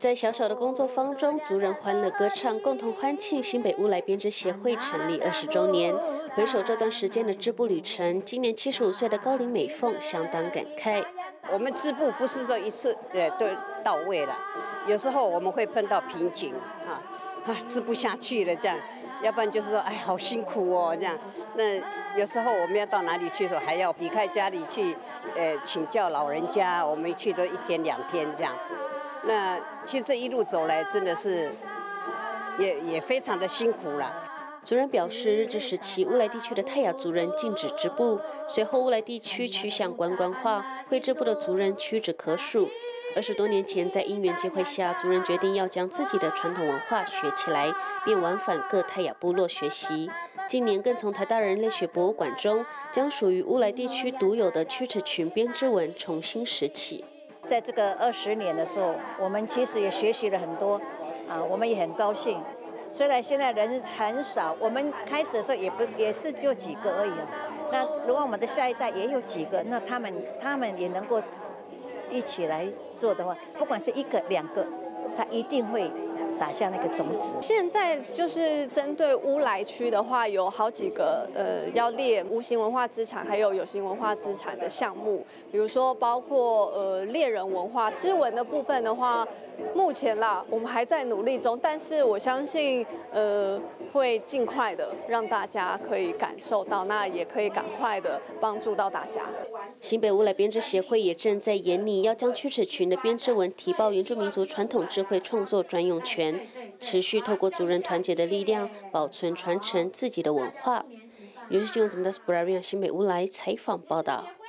在小小的工作坊中，族人欢乐歌唱，共同欢庆新北乌来编织协会成立20周年。回首这段时间的织布旅程，今年75岁的高龄美凤相当感慨。 我们织布不是说一次都到位了，有时候我们会碰到瓶颈织不下去了这样，要不然就是说好辛苦哦这样。那有时候我们要到哪里去的时候，还要离开家里去请教老人家，我们去都1天2天这样。那其实这一路走来，真的是也非常的辛苦了。 族人表示，日治时期乌来地区的泰雅族人禁止织布，随后乌来地区趋向观光化，会织布的族人屈指可数。20多年前，在因缘际会下，族人决定要将自己的传统文化学起来，便往返各泰雅部落学习。今年更从台大人类学博物馆中，将属于乌来地区独有的屈尺裙编织纹重新拾起。 在这个20年的时候，我们其实也学习了很多，我们也很高兴。虽然现在人很少，我们开始的时候也是就几个而已那如果我们的下一代也有几个，那他们也能够一起来做的话，不管是1个2个，他一定会撒下那个种子。 现在就是针对乌来区的话，有好几个要列无形文化资产还有有形文化资产的项目，比如说包括猎人文化织纹的部分的话，目前我们还在努力中，但是我相信会尽快的让大家可以感受到，那也可以赶快的帮助到大家。 新北乌来编织协会也正在研拟要将屈尺裙的编织纹提报原住民族传统智慧创作专用权，持续透过族人团结的力量，保存传承自己的文化。由新闻组的 Sbraria 新北乌来采访报道。